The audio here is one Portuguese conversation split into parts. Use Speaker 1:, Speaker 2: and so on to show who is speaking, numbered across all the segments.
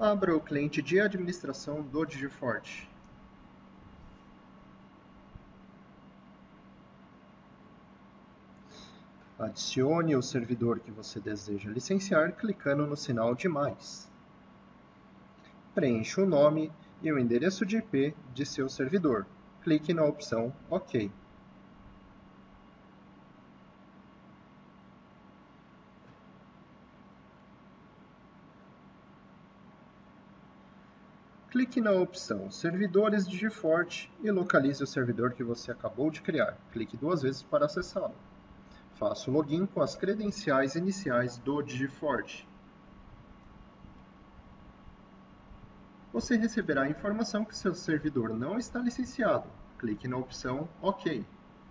Speaker 1: Abra o cliente de administração do Digiforte. Adicione o servidor que você deseja licenciar clicando no sinal de mais. Preencha o nome e o endereço de IP de seu servidor. Clique na opção OK. Clique na opção Servidores Digiforte e localize o servidor que você acabou de criar. Clique 2 vezes para acessá-lo. Faça o login com as credenciais iniciais do Digiforte. Você receberá a informação que seu servidor não está licenciado. Clique na opção OK.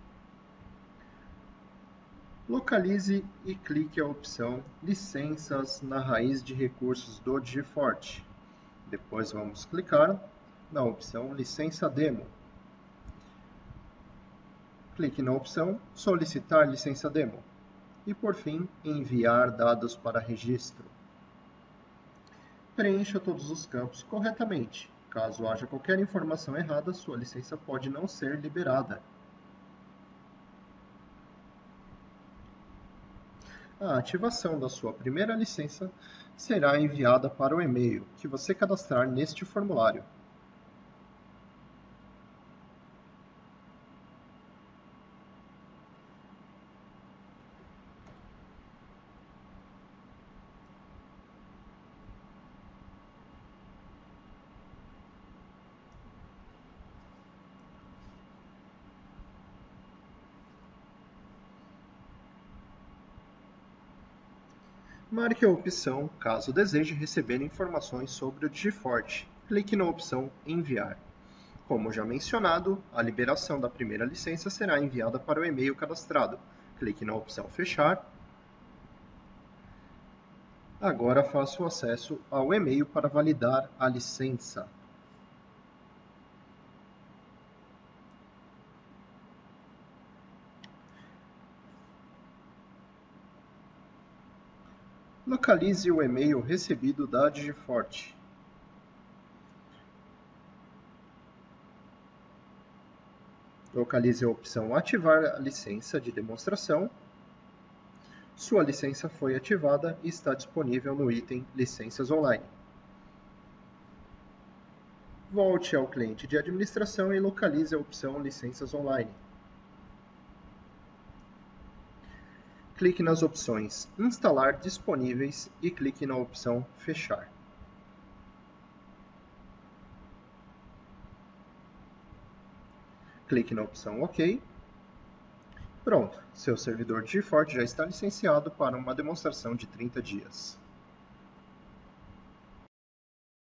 Speaker 1: Localize e clique a opção Licenças na raiz de recursos do Digiforte. Depois vamos clicar na opção Licença Demo. Clique na opção Solicitar licença demo. E por fim, enviar dados para registro. Preencha todos os campos corretamente. Caso haja qualquer informação errada, sua licença pode não ser liberada. A ativação da sua primeira licença será enviada para o e-mail que você cadastrar neste formulário. Marque a opção caso deseje receber informações sobre o Digiforte. Clique na opção Enviar. Como já mencionado, a liberação da primeira licença será enviada para o e-mail cadastrado. Clique na opção Fechar. Agora faça o acesso ao e-mail para validar a licença. Localize o e-mail recebido da Digiforte. Localize a opção Ativar a licença de demonstração. Sua licença foi ativada e está disponível no item Licenças Online. Volte ao cliente de administração e localize a opção Licenças Online. Clique nas opções Instalar disponíveis e clique na opção Fechar. Clique na opção OK. Pronto, seu servidor Digiforte já está licenciado para uma demonstração de 30 dias.